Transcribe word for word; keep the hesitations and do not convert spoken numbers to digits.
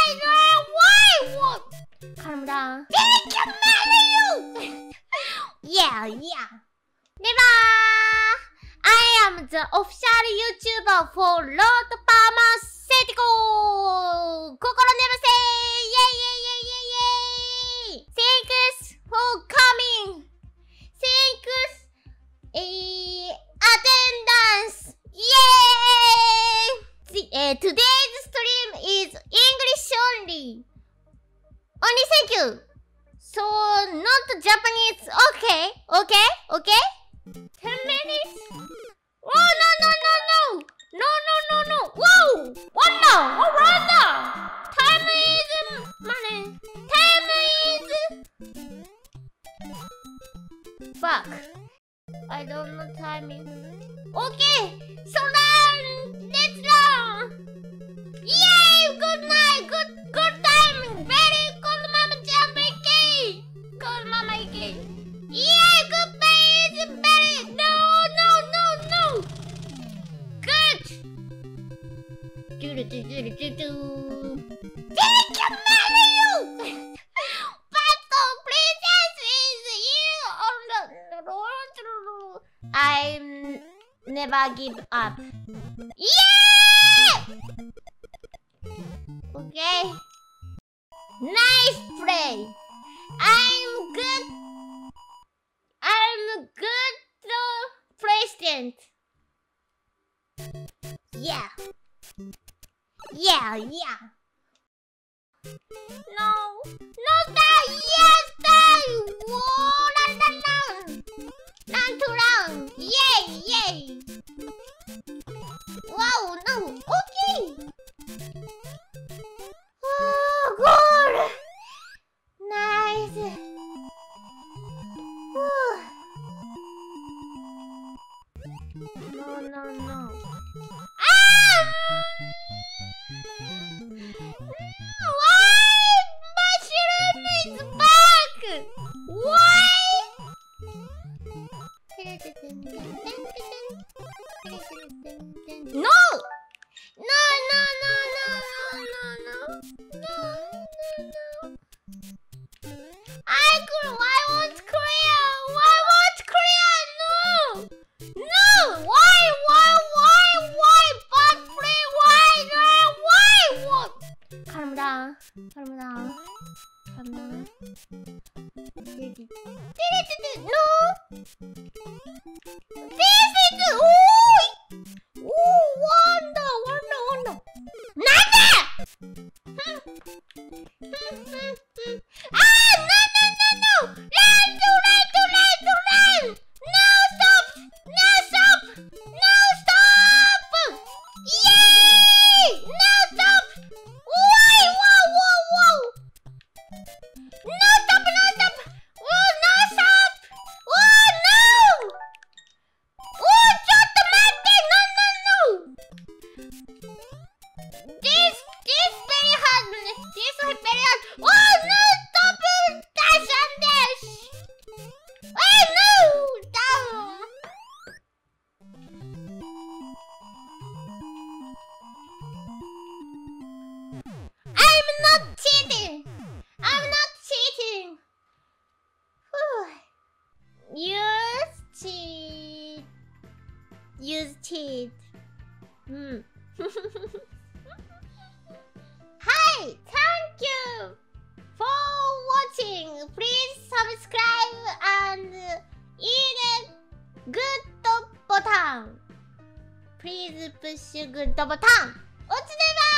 why? What? Calm down. Thank you, Mario. Yeah, yeah. Neva. I am the official YouTuber for Lord Pharmaceutical. Kokoro never say yay, yay, yay, yay, yay. Thanks for coming. Thanks. Uh, attendance. Yay! The, uh, today's stream is English only. Only thank you. So not Japanese. Okay, okay, okay. Ten minutes. Oh no no no no no no no no. Whoa! What now? Oh right now. Time is money. Time is fuck. I don't know timing. Okay, so run. Let's run. Yay! Good night. Good good timing. Very good, Mama Jambiki. Good, Mama Iki. Yay! Goodbye. Is very no no no no. Good. Do do do do do do. Thank you, Mario. Battle princess is you on the road. I'm never give up. Yeah! Okay. Nice play. I'm good. I'm a good uh, president. Yeah. Yeah, yeah. No. No, die. Yes, die. Whoa, run, run, run. Run to run. Yay, yay. Wow, no. Okay. Oh, good. Nice. Whew. No, no, no. Ah! Why? Mushroom is back. Why? No! No, no, no, no, no, no, no. No, no, no. I could, I want Korea. I want Korea. No. No. Why, why, why, why? Bad play. Why? No. Why? What? Calm down. Calm down. Calm down. No. This is oh. Oh, wonder, wonder, wonder. Nada. Ah, no, no, no, no. Run, to run, to run, to run. No, stop. No, stop. No, stop. Yay. No, stop. Why? Whoa, whoa, whoa. No, stop, no, stop. Oh, no, stop. Oh, no. Oh,ちょっと待って. No, no, no. This, this very hard. This is very hard. Oh, no, stop it. Dash and dash. Oh, no. Down. I'm not cheating. I'm not cheating. Use cheat. Use cheat. Hmm. Hi, thank you for watching. Please subscribe and hit good button. Please push good button. おつでばー